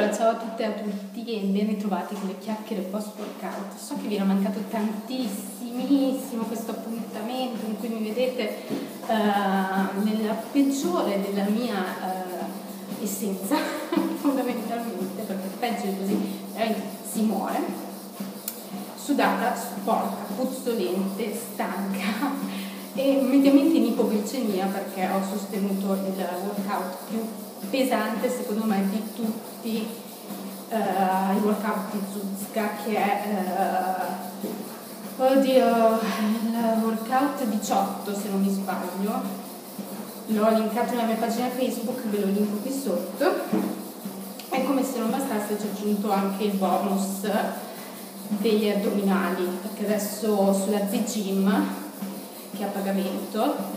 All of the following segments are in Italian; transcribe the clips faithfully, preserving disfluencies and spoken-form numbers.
Allora, ciao a tutte e a tutti e ben ritrovati con le chiacchiere post workout. So che vi era mancato tantissimissimo questo appuntamento in cui mi vedete uh, nella peggiore della mia uh, essenza, fondamentalmente, perché peggio di così veramente si muore, sudata, sporca, puzzolente, stanca e mediamente in ipoglicemia perché ho sostenuto il workout più pesante secondo me di tutti uh, i workout di Zuzka, che è uh, oddio il workout diciotto se non mi sbaglio. L'ho linkato nella mia pagina Facebook, ve lo linko qui sotto. E come se non bastasse ci ho aggiunto anche il bonus degli addominali, perché adesso sulla Z-Gym, che è a pagamento,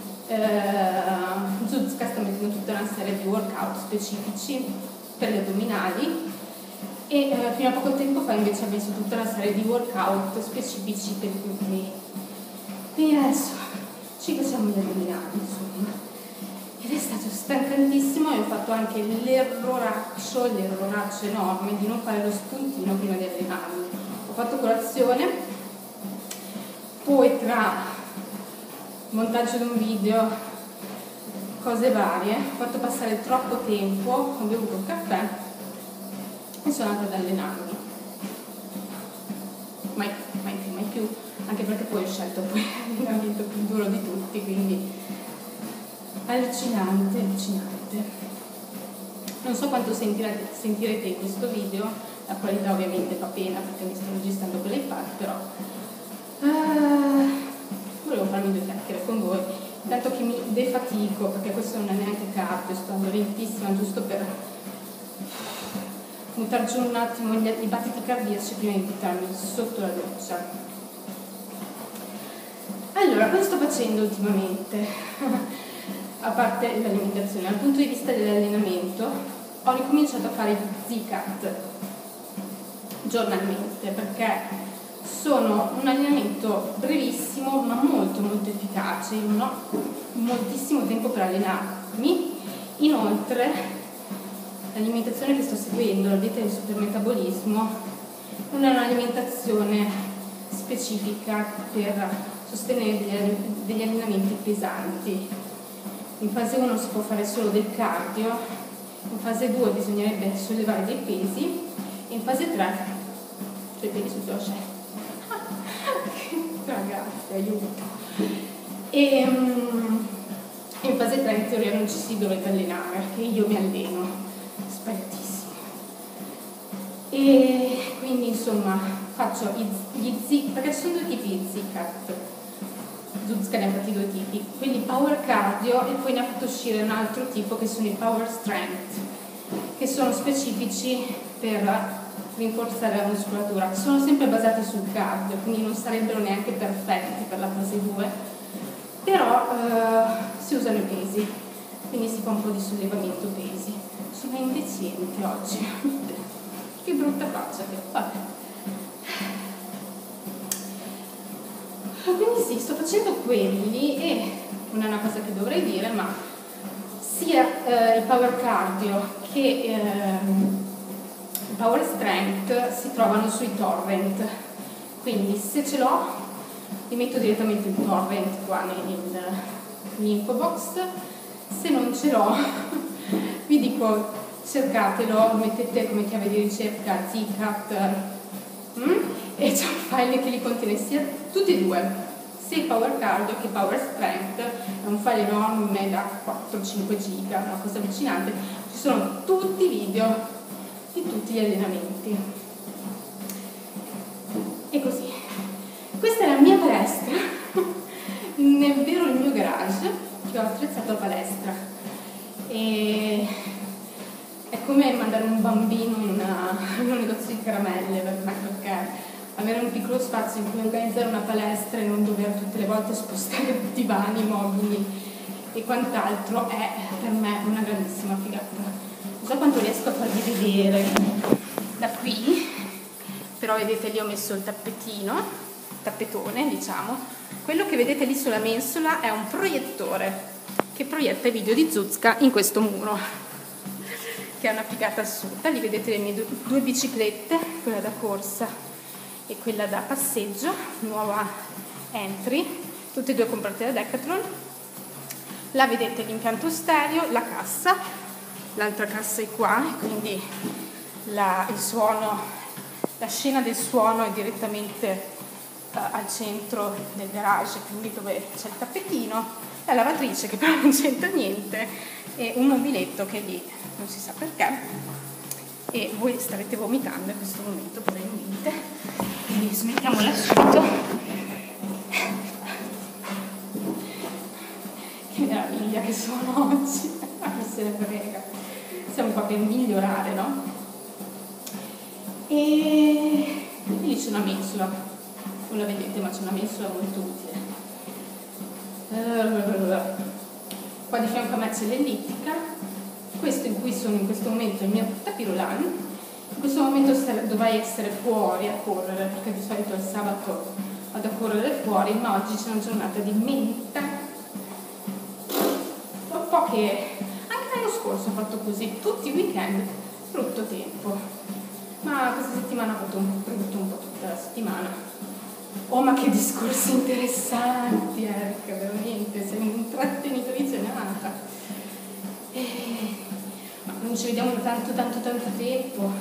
Uh, Zuzka sta mettendo tutta una serie di workout specifici per gli addominali e uh, fino a poco tempo fa invece ha messo tutta una serie di workout specifici per i glutei. Quindi adesso ci facciamo gli addominali, insomma, ed è stato stancantissimo. E ho fatto anche l'erroraccio, l'erroraccio enorme di non fare lo spuntino prima di allenarmi. Ho fatto colazione, poi tra montaggio di un video, cose varie, ho fatto passare troppo tempo, ho bevuto un caffè e sono andata ad allenarmi. Mai, mai più, mai più, anche perché poi ho scelto poi l'allenamento più duro di tutti, quindi allucinante, allucinante. Non so quanto sentirete, sentirete in questo video, la qualità ovviamente fa pena perché mi sto registrando con l'iPad, però uh, volevo farmi due chiacchiere con voi, tanto che mi defatico, perché questo non è neanche cardio, sto andando lentissima, giusto per buttare giù un attimo gli, i battiti cardiaci prima di buttarmi sotto la doccia. Allora, cosa sto facendo ultimamente? A parte l'alimentazione, dal punto di vista dell'allenamento, ho ricominciato a fare gli Z-Cut giornalmente, perché sono un allenamento brevissimo ma molto molto efficace. Io non ho moltissimo tempo per allenarmi. Inoltre l'alimentazione che sto seguendo, la dieta di supermetabolismo, non è un'alimentazione specifica per sostenere degli allenamenti pesanti. In fase uno si può fare solo del cardio, in fase due bisognerebbe sollevare dei pesi e in fase tre, cioè pesi sul veloce. Ragazzi, aiuto. E um, in fase tre in teoria non ci si dovrebbe allenare, perché io mi alleno spaventissimo. E quindi insomma faccio gli Z, perché ci sono due tipi di Z-Cut. Zuzka ne ha fatti due tipi, quelli power cardio e poi ne ha fatto uscire un altro tipo che sono i power strength, che sono specifici per rinforzare la muscolatura. Sono sempre basati sul cardio, quindi non sarebbero neanche perfetti per la fase due, però eh, si usano i pesi, quindi si fa un po' di sollevamento pesi. Sono indecente oggi. Che brutta faccia che ho. Vabbè. Quindi sì, sto facendo quelli e non è una cosa che dovrei dire, ma sia eh, il power cardio che eh, power strength si trovano sui torrent, quindi se ce l'ho vi metto direttamente il torrent qua nell'info box, se non ce l'ho vi dico cercatelo, mettete come chiave di ricerca Z-Cut mm? e c'è un file che li contiene sia tutti e due, sia power cardio che power strength. È un file enorme da quattro cinque giga, una cosa allucinante. Ci sono tutti i video di tutti gli allenamenti. E così, questa è la mia palestra, è vero il mio garage che ho attrezzato a palestra, e è come mandare un bambino in, una, in un negozio di caramelle per me, perché avere un piccolo spazio in cui organizzare una palestra e non dover tutte le volte spostare divani, mobili e quant'altro è per me una grandissima figata. Non so quanto riesco a farvi vedere da qui, però vedete lì ho messo il tappetino, tappetone diciamo. Quello che vedete lì sulla mensola è un proiettore che proietta i video di Zuzka in questo muro. che è una figata assurda. Lì vedete le mie due, due biciclette, quella da corsa e quella da passeggio, nuova entry, tutte e due comprate da Decathlon. Là vedete l'impianto stereo, la cassa, l'altra cassa è qua, e quindi la, il suono, la scena del suono è direttamente uh, al centro del garage, quindi dove c'è il tappetino, la lavatrice che però non c'entra niente, e un mobiletto che è lì, non si sa perché, e voi starete vomitando in questo momento probabilmente, quindi smettiamola subito. Che meraviglia che sono oggi, mi se ne frega, siamo qua per migliorare, no? E lì c'è una mensola, non la vedete ma c'è una mensola molto utile. Qua di fianco a me c'è l'ellittica, questo in cui sono in questo momento è il mio tapirulan. In questo momento dovrei essere fuori a correre, perché di solito il sabato vado a correre fuori, ma oggi c'è una giornata di menta. Un po' che anche l'anno scorso ho fatto così, tutti i weekend, brutto tempo, ma questa settimana ho fatto un brutto un po' tutta la settimana. Oh, ma che discorsi interessanti, Erika, veramente, sei un'intrattenitrice nata. E... ma non ci vediamo da tanto tanto tanto tempo.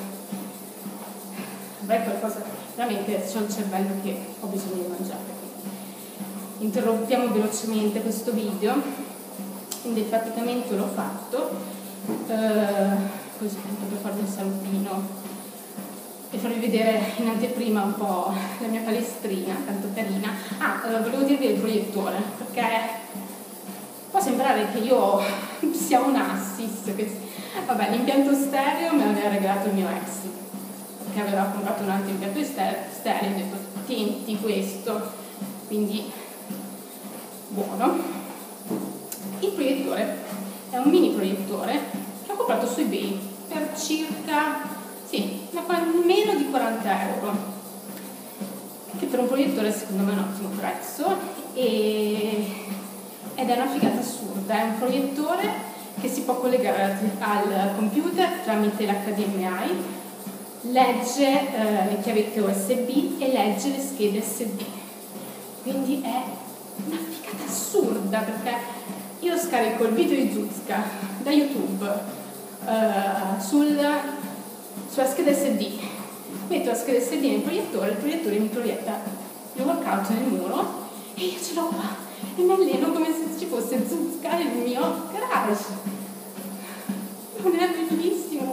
Beh, qualcosa, veramente c'ho il cervello che ho bisogno di mangiare. Interrompiamo velocemente questo video. Quindi praticamente l'ho fatto, eh, così tanto per farvi un salutino e farvi vedere in anteprima un po' la mia palestrina, tanto carina. Ah, eh, volevo dirvi del proiettore, perché può sembrare che io sia un assis, che... vabbè, l'impianto stereo me l'aveva regalato il mio ex, perché aveva comprato un altro impianto stereo e ho detto, tienti questo, quindi buono. Il proiettore è un mini proiettore che ho comprato su eBay per circa, sì, meno di quaranta euro, che per un proiettore secondo me è un ottimo prezzo, e, ed è una figata assurda. È un proiettore che si può collegare al computer tramite l'H D M I, legge eh, le chiavette U S B e legge le schede S D, quindi è una figata assurda, perché io scarico il video di Zuzka da YouTube uh, sul, sulla scheda S D, metto la scheda S D nel proiettore, il proiettore mi proietta il workout nel muro e io ce l'ho qua e mi alleno come se ci fosse Zuzka nel mio garage. Non è bellissimo?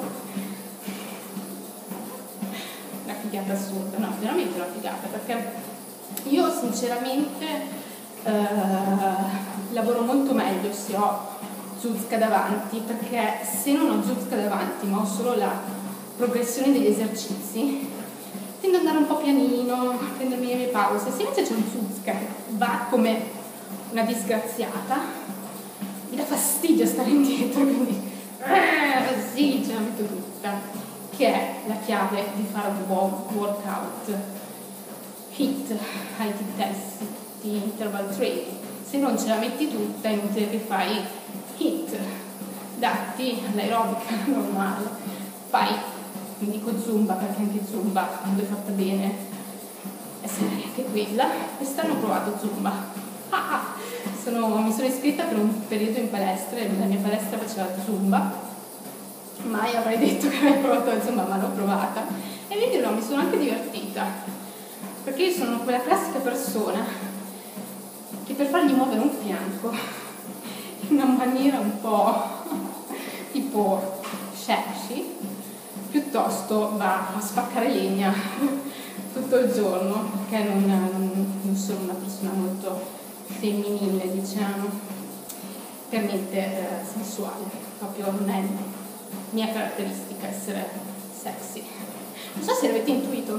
Una figata assurda, no, veramente una figata, perché io sinceramente uh, lavoro molto meglio se ho Zuzka davanti, perché se non ho Zuzka davanti ma ho solo la progressione degli esercizi, tendo ad andare un po' pianino, a prendermi le mie pause. Se invece c'è un Zuzka che va come una disgraziata, mi dà fastidio stare indietro, quindi eh, sì, ce la metto tutta, che è la chiave di fare un buon workout. HIIT, High Intensity Interval Training. Se non ce la metti tutta è inutile che fai HIIT, datti all'aerobica normale, fai, non dico Zumba perché anche Zumba quando è fatta bene è seria anche quella. Quest'anno ho provato Zumba, ah, ah. Sono, mi sono iscritta per un periodo in palestra e la mia palestra faceva Zumba, mai avrei detto che avrei provato la Zumba, ma l'ho provata e vi dirò, mi sono anche divertita, perché io sono quella classica persona che per fargli muovere un fianco in una maniera un po' tipo Shashi, piuttosto va a spaccare legna tutto il giorno, perché non, non, non sono una persona molto femminile, diciamo, per niente eh, sensuale, proprio non è mia caratteristica essere sexy. Non so se l'avete intuito,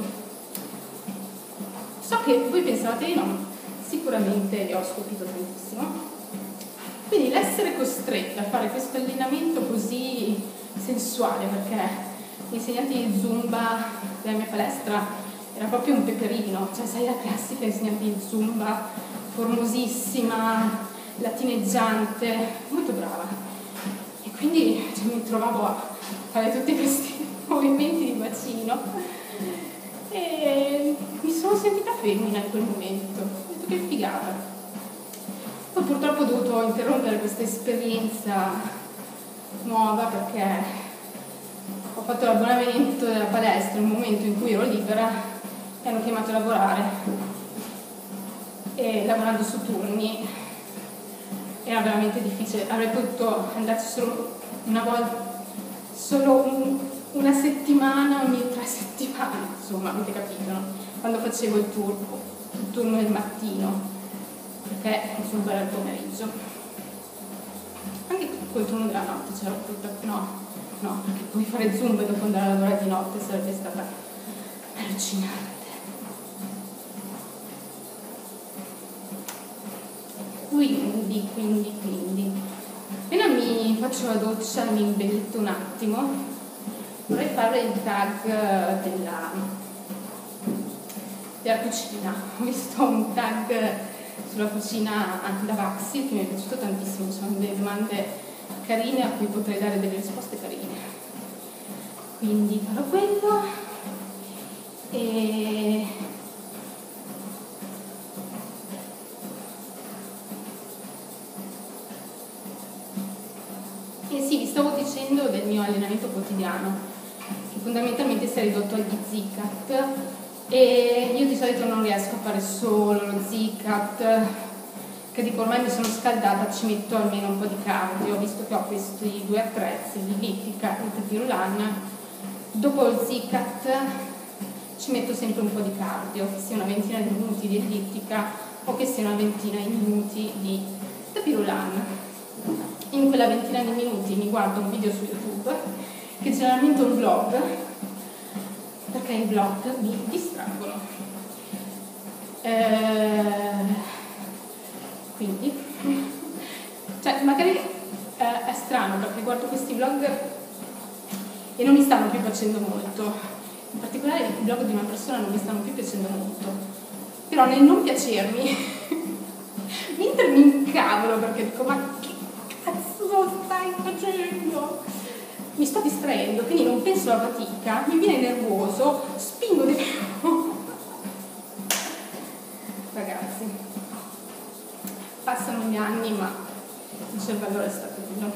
so che voi pensavate di no, sicuramente li ho scoperto tantissimo. Quindi l'essere costretta a fare questo allenamento così sensuale, perché l'insegnante di Zumba della mia palestra era proprio un peperino, cioè sai la classica insegnante di Zumba, formosissima, latineggiante, molto brava. E quindi cioè, mi trovavo a fare tutti questi movimenti di bacino e mi sono sentita femmina in quel momento, ho detto che figata. Poi purtroppo ho dovuto interrompere questa esperienza nuova perché ho fatto l'abbonamento della palestra in un momento in cui ero libera, mi hanno chiamato a lavorare e lavorando su turni era veramente difficile, avrei potuto andarci solo una volta, solo un, una settimana ogni tre settimane, insomma, avete capito, no? Quando facevo il turno, il turno del mattino, perché il zumba era il pomeriggio. Anche col turno della notte c'era tutta, no, no, perché poi fare zumba e dopo andare a lavorare di notte sarebbe stata allucinante. Quindi, quindi, quindi, appena mi faccio la doccia, mi imbelletto un attimo, vorrei fare il tag della, della cucina. Ho visto un tag sulla cucina da Vaxi che mi è piaciuto tantissimo, sono delle domande carine a cui potrei dare delle risposte carine. Quindi farò quello e... E sì, vi stavo dicendo del mio allenamento quotidiano, che fondamentalmente si è ridotto agli Z-Cat e io di solito non riesco a fare solo lo Z-Cat, che dico ormai mi sono scaldata, ci metto almeno un po' di cardio, visto che ho questi due attrezzi, l'ellittica e il tapis roulant. Dopo lo Z-Cat ci metto sempre un po' di cardio, che sia una ventina di minuti di ellittica o che sia una ventina di minuti di tapis roulant. In quella ventina di minuti mi guardo un video su YouTube, che generalmente è un vlog, perché i vlog mi distraggono. Eh, quindi, cioè magari eh, è strano perché guardo questi vlog e non mi stanno più piacendo molto, in particolare i vlog di una persona non mi stanno più piacendo molto, però nel non piacermi, mentre mi incavolo perché dico ma che cazzo stai facendo? Mi sto distraendo, quindi non penso alla fatica, mi viene nervoso, spingo di più. Ragazzi, passano gli anni ma il cervello resta quello.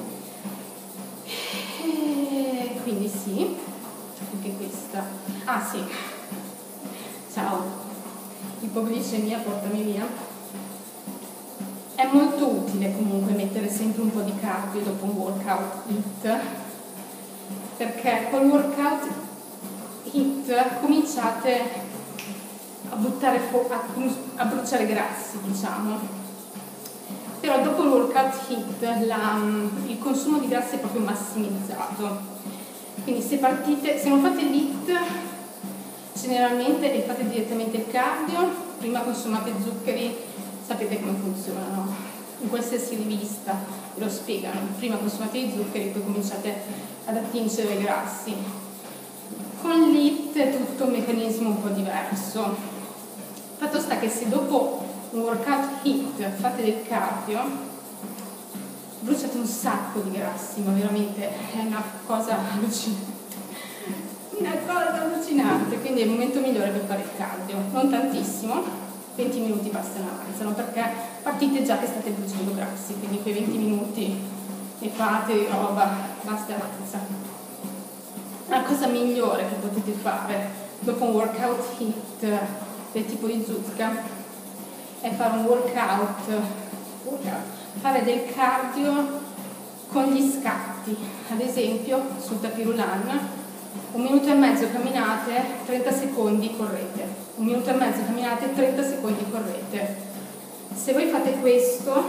E quindi sì, anche questa. Ah sì, ciao, ipoglicemia, portami via. È molto utile comunque mettere sempre un po' di cardio dopo un workout hit, perché col workout hit cominciate a buttare fu- a, a bruciare grassi, diciamo. Però dopo il workout hit la, il consumo di grassi è proprio massimizzato. Quindi se partite, se non fate l'hit generalmente e fate direttamente il cardio, prima consumate zuccheri, sapete come funzionano, in qualsiasi rivista lo spiegano, prima consumate i zuccheri, poi cominciate ad attingere i grassi. Con l'hit è tutto un meccanismo un po' diverso. Fatto sta che se dopo un workout hit fate del cardio, bruciate un sacco di grassi, ma veramente è una cosa allucinante. Una cosa allucinante, quindi è il momento migliore per fare il cardio, non tantissimo, venti minuti bastano, avanzano, perché partite già che state bruciando grassi, quindi quei venti minuti ne fate di roba, basta e avanza. La cosa migliore che potete fare dopo un workout hit del tipo di zucca è fare un workout, workout fare del cardio con gli scatti, ad esempio sul tapis roulant, un minuto e mezzo camminate, trenta secondi correte, un minuto e mezzo camminate, trenta secondi correte. Se voi fate questo,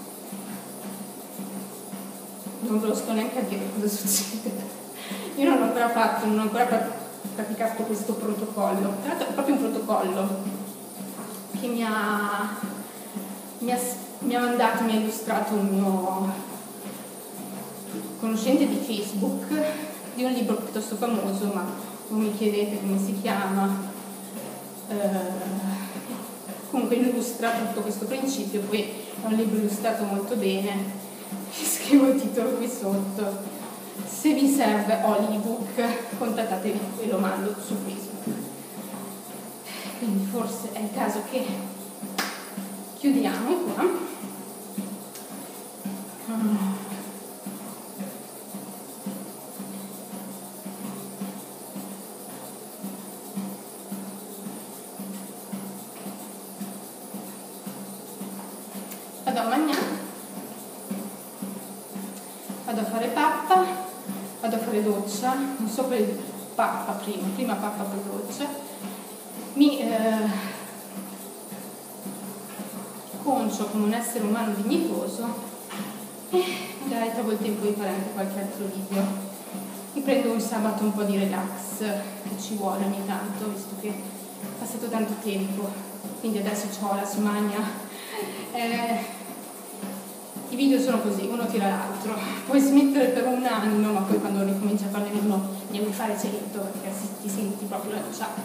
non ve lo sto neanche a dire cosa succede. Io non ho ancora fatto, non ho ancora praticato questo protocollo, tra l'altro è proprio un protocollo che mi ha, mi ha, mi ha mandato, mi ha illustrato un mio conoscente di Facebook, di un libro piuttosto famoso, ma non mi chiedete come si chiama. Eh, comunque illustra tutto questo principio, poi è un libro illustrato molto bene, vi scrivo il titolo qui sotto. Se vi serve ho l'ebook, contattatemi e lo mando su Facebook. Quindi forse è il caso che chiudiamo qua. Vado a mangiare, vado a fare pappa, vado a fare doccia, non so per pappa prima, prima pappa poi doccia, mi eh, concio come un essere umano dignitoso e magari trovo il tempo di fare anche qualche altro video. Mi prendo un sabato un po' di relax, che ci vuole ogni tanto, visto che è passato tanto tempo, quindi adesso ho la smania. Eh, I video sono così, uno tira l'altro, puoi smettere per un anno, ma poi quando ricominci a farne uno ne vuoi fare cento perché ti senti proprio lanciata.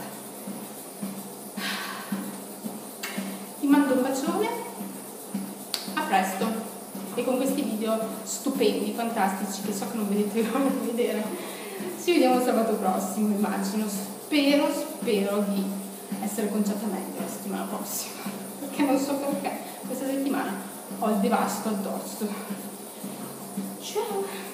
Vi mando un bacione, a presto, e con questi video stupendi, fantastici, che so che non vedete l'ora di vedere, ci vediamo sabato prossimo, immagino, spero, spero di essere conciata meglio la settimana prossima, perché non so perché questa settimana ho il devasto addosso. Ciao!